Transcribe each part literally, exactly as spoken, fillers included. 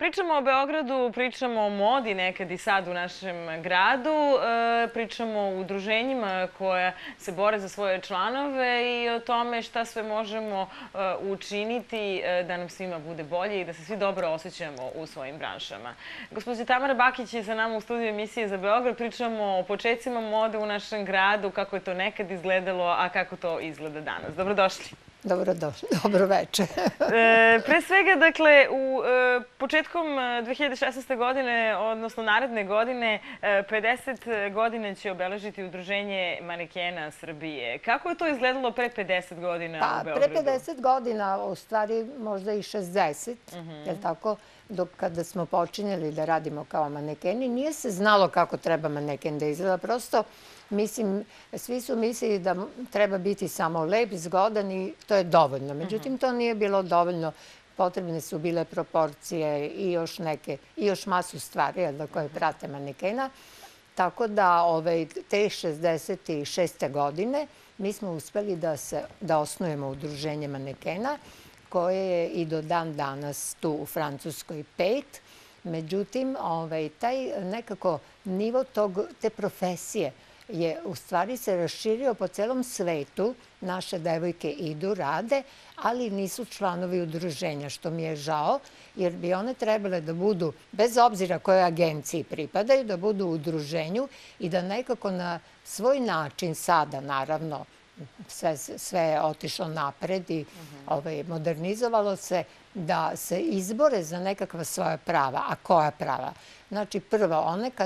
Pričamo o Beogradu, pričamo o modi nekad i sad u našem gradu, pričamo o udruženjima koja se bore za svoje članove i o tome šta sve možemo učiniti da nam svima bude bolje i da se svi dobro osjećamo u svojim branšama. Gospođa Tamara Bakić je sa nama u studiju emisije za Beograd. Pričamo o početcima mode u našem gradu, kako je to nekad izgledalo, a kako to izgleda danas. Dobrodošli. Dobrodošli, dobro večer. Pre svega, dakle, u početkom dve hiljade šesnaeste. godine, odnosno naredne godine, pedeset godina će obeležiti Udruženje manekena Srbije. Kako je to izgledalo pre pedeset godina u Beogradu? Pre pedeset godina, u stvari možda i šezdeset, je li tako? Dok kada smo počinjeli da radimo kao manekeni, nije se znalo kako treba maneken da izgleda. Prosto, mislim, svi su mislili da treba biti samo lep, zgodan i to je dovoljno. Međutim, to nije bilo dovoljno. Potrebne su bile proporcije i još neke, i još masu stvari koje prate manekena. Tako da te šezdeset šeste. godine mi smo uspeli da osnujemo Udruženje manekena, koje je i do dan danas tu u Francuskoj pet. Međutim, taj nekako nivo te profesije je u stvari se raširio po celom svetu. Naše devojke idu, rade, ali nisu članovi udruženja, što mi je žao, jer bi one trebale da budu, bez obzira kojoj agenciji pripadaju, da budu u udruženju i da nekako na svoj način sada, naravno, sve je otišlo napred i modernizovalo se, da se izbore za nekakva svoja prava. A koja prava? Znači, prvo, one kad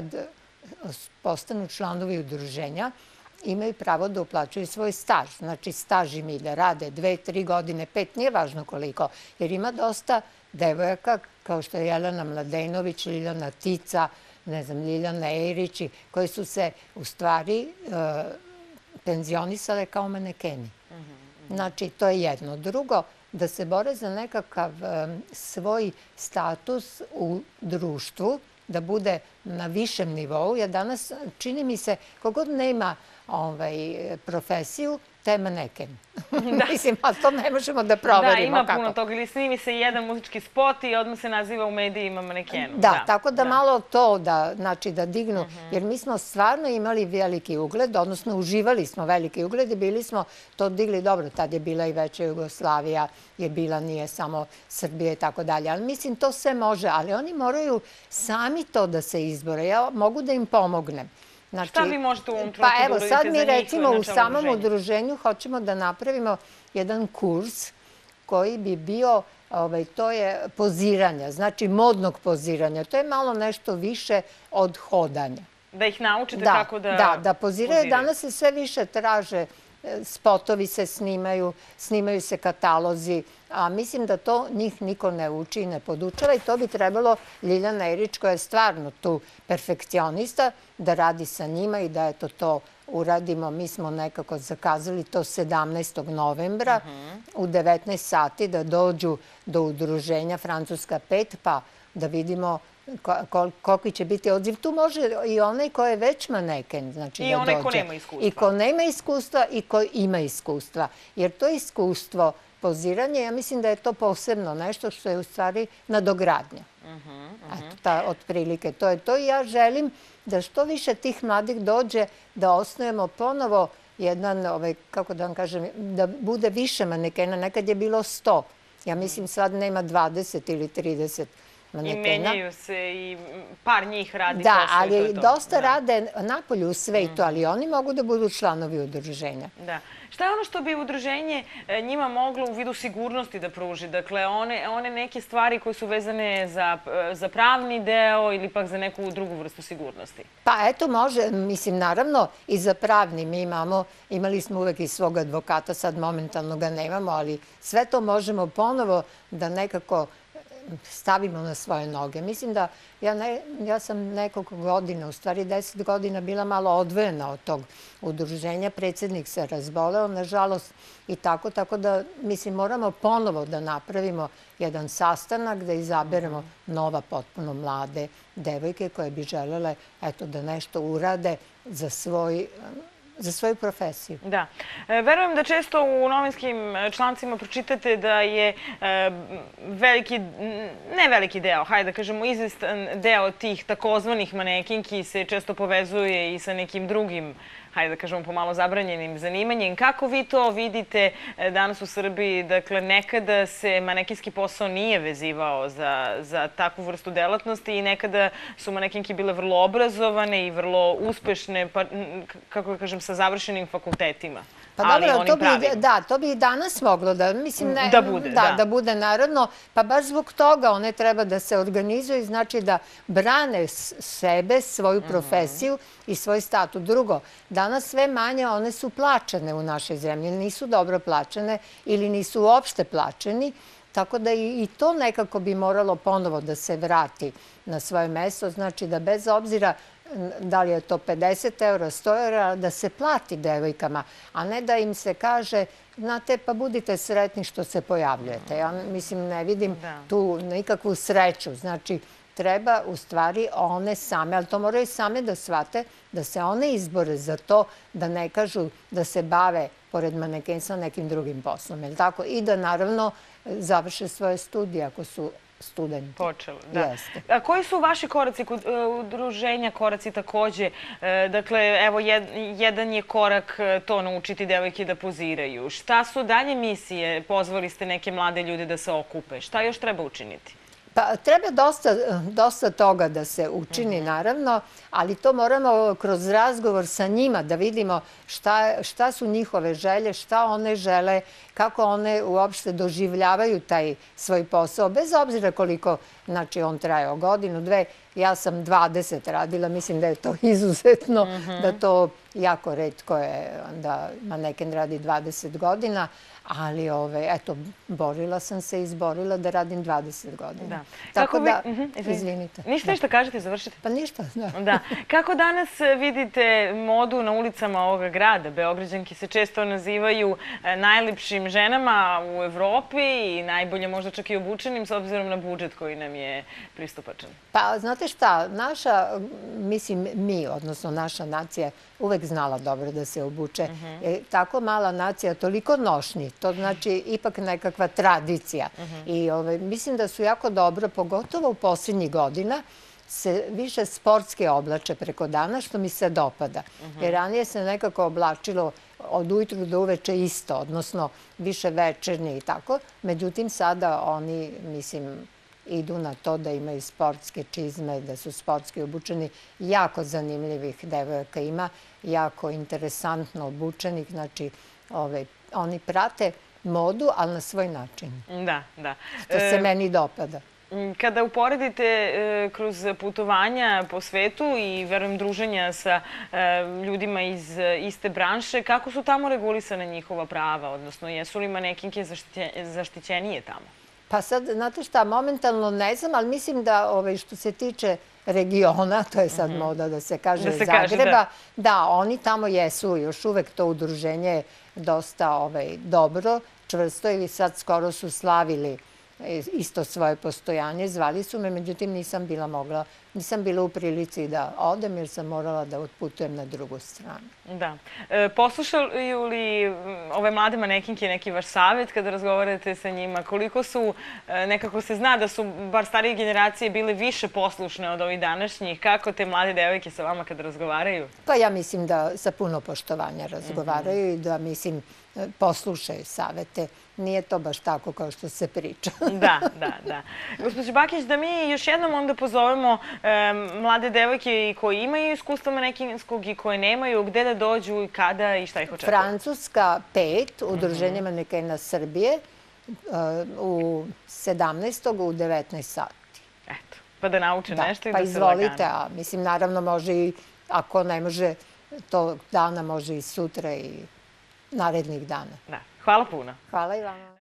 postanu članovi udruženja, imaju pravo da uplaćuju svoj staž. Znači, staž im ide, rade dve, tri godine, pet, nije važno koliko. Jer ima dosta devojaka, kao što je Jelena Mladenović, Ljiljana Tica, ne znam, Ljiljana Erić, koji su se u stvari penzionisale kao manekeni. Znači, to je jedno. Drugo, da se bore za nekakav svoj status u društvu, da bude na višem nivou. Ja danas, čini mi se, kogod nema profesiju, to je maneken. Mislim, a to ne možemo da proverimo. Da, ima puno toga. Ili snimi se jedan muzički spot i odmah se naziva u medijima manekenu. Da, tako da malo to da dignu. Jer mi smo stvarno imali veliki ugled, odnosno uživali smo veliki ugled i bili smo to digli dobro. Tad je bila i veća Jugoslavija, je bila, nije samo Srbija i tako dalje. Ali mislim, to sve može, ali oni moraju sami to da se izbore. Ja mogu da im pomognem. Šta vi možete u ovom trenutku da uradite za njih? Pa evo, sad mi recimo u samom udruženju hoćemo da napravimo jedan kurs koji bi bio, to je poziranja, znači modnog poziranja. To je malo nešto više od hodanja. Da ih naučite kako da poziraju? Da, da poziraju. Danas se sve više traže, spotovi se snimaju, snimaju se katalozi, a mislim da to njih niko ne uči i ne podučava i to bi trebalo Ljiljana Erić, koja je stvarno tu perfekcionista, da radi sa njima i da eto to uradimo. Mi smo nekako zakazali to sedamnaestog novembra u devetnaest sati da dođu do udruženja Francuska pet, pa da vidimo koliki će biti odziv. Tu može i onaj ko je već maneken da dođe. I onaj ko nema iskustva. I ko nema iskustva i ko ima iskustva. Jer to iskustvo, poziranje, ja mislim da je to posebno nešto što je u stvari nadogradnja. Eto, ta otprilike. To je to i ja želim da što više tih mladih dođe da osnujemo ponovo jedan, kako da vam kažem, da bude više manekena. Nekad je bilo sto. Ja mislim sad nema dvadeset ili trideset manekena. I menjaju se i par njih radi posao. Da, ali dosta rade napolju u svetu, ali oni mogu da budu članovi udruženja. Da. Šta je ono što bi udruženje njima moglo u vidu sigurnosti da pruži? Dakle, one neke stvari koje su vezane za pravni deo ili pak za neku drugu vrstu sigurnosti? Pa eto može, mislim, naravno i za pravni. Mi imamo, imali smo uvek i svog advokata, sad momentalno ga nemamo, ali sve to možemo ponovo da nekako stavimo na svoje noge. Mislim da ja sam nekoliko godina, u stvari deset godina, bila malo odvojena od tog udruženja. Predsjednik se razboleo, nažalost, i tako. Tako da, mislim, moramo ponovo da napravimo jedan sastanak, da izaberemo nova, potpuno mlade devojke koje bi želele da nešto urade za svoj za svoju profesiju. Da. Verujem da često u novinskim člancima pročitate da je veliki, ne veliki deo, hajde da kažemo izvestan deo tih takozvanih manekinki se često povezuje i sa nekim drugim, hajde da kažemo pomalo zabranjenim zanimanjem. Kako vi to vidite danas u Srbiji? Dakle, nekada se manekinski posao nije vezivao za, za takvu vrstu delatnosti i nekada su manekinke bile vrlo obrazovane i vrlo uspešne, pa, kako da kažem, sa završenim fakultetima. Pa dobro, to bi, da, to bi i danas moglo da, mislim, ne, da bude, da, da bude naravno, pa baš zbog toga one treba da se organizuju, znači da brane sebe, svoju profesiju i svoj statut. Drugo, danas sve manje one su plaćene u našoj zemlji, nisu dobro plaćene ili nisu uopšte plaćeni, tako da i to nekako bi moralo ponovo da se vrati na svoje mesto, znači da bez obzira da li je to pedeset eura, sto eura, da se plati devojkama, a ne da im se kaže, znate, pa budite sretni što se pojavljujete. Ja mislim, ne vidim tu nikakvu sreću. Znači, treba u stvari one same, ali to moraju same da shvate, da se one izbore za to, da ne kažu da se bave pored manekenstva nekim drugim poslom. I da naravno završe svoje studije ako su studenti. Počelo, da. A koji su vaši koraci kod udruženja Koraci takođe? Dakle, evo, jedan je korak to naučiti devojke da poziraju. Šta su dalje misije? Pozvali ste neke mlade ljude da se okupe. Šta još treba učiniti? Pa treba dosta toga da se učini, naravno, ali to moramo kroz razgovor sa njima da vidimo šta su njihove želje, šta one žele, kako one uopšte doživljavaju taj svoj posao, bez obzira koliko, znači, on trajao godinu, dve. Ja sam dvadeset radila, mislim da je to izuzetno, da to jako retko je da maneken radi dvadeset godina, ali, eto, borila sam se i izborila da radim dvadeset godina. Tako da, izvinite. Ništa ništa kažete, završite. Pa ništa, da. Da. Kako danas vidite modu na ulicama ovoga grada? Beograđanke se često nazivaju najlepšim ženama u Evropi i najbolje možda čak i obučenim s obzirom na budžet koji nam je pristupačan. Pa, znate šta, naša, mislim mi, odnosno naša nacija, uvek znala dobro da se obuče. Tako mala nacija, toliko nošnji, to znači ipak nekakva tradicija. I mislim da su jako dobro, pogotovo u posljednjih godina, se više sportske oblače preko dana, što mi se dopada. Jer ranije se nekako oblačilo od ujutru do uveče isto, odnosno više večernje i tako. Međutim, sada oni, mislim, idu na to da imaju sportske čizme, da su sportski obučeni. Jako zanimljivih devojaka ima, jako interesantno obučenih. Znači, oni prate modu, ali na svoj način. Da, da. Što se meni dopada. Kada uporedite kroz putovanja po svetu i, verujem, druženja sa ljudima iz iste branše, kako su tamo regulisane njihova prava? Odnosno, jesu li manekinke zaštićenije tamo? Pa sad, znate šta, momentalno ne znam, ali mislim da što se tiče regiona, to je sad moda da se kaže Zagreba, da, oni tamo jesu, još uvek to udruženje je dosta dobro, čvrsto i sad skoro su slavili isto svoje postojanje, zvali su me, međutim nisam bila mogla, nisam bila u prilici da odem jer sam morala da otputujem na drugu stranu. Da. Poslušaju li ove mlade manekinke neki vaš savjet kada razgovarate sa njima? Koliko su, nekako se zna da su bar starije generacije bile više poslušne od ovih današnjih. Kako te mlade devojke sa vama kada razgovaraju? Pa ja mislim da sa puno poštovanja razgovaraju i da, mislim, poslušaju savete. Nije to baš tako kao što se priča. Da, da, da. Gospođo Bakić, da mi još jednom onda pozovemo mlade devojke koji imaju iskustva manekinskog i koje nemaju, gde da dođu i kada i šta ih očekuje? Francuska pet, Udruženje manekena Srbije, u sedamnaestog u devetnaest sati. Eto, pa da nauče nešto i da se lagano. Pa izvolite, a mislim, naravno može i, ako ne može tog dana, može i sutra i narednih dana. Da. Hvala puno. Hvala i vama.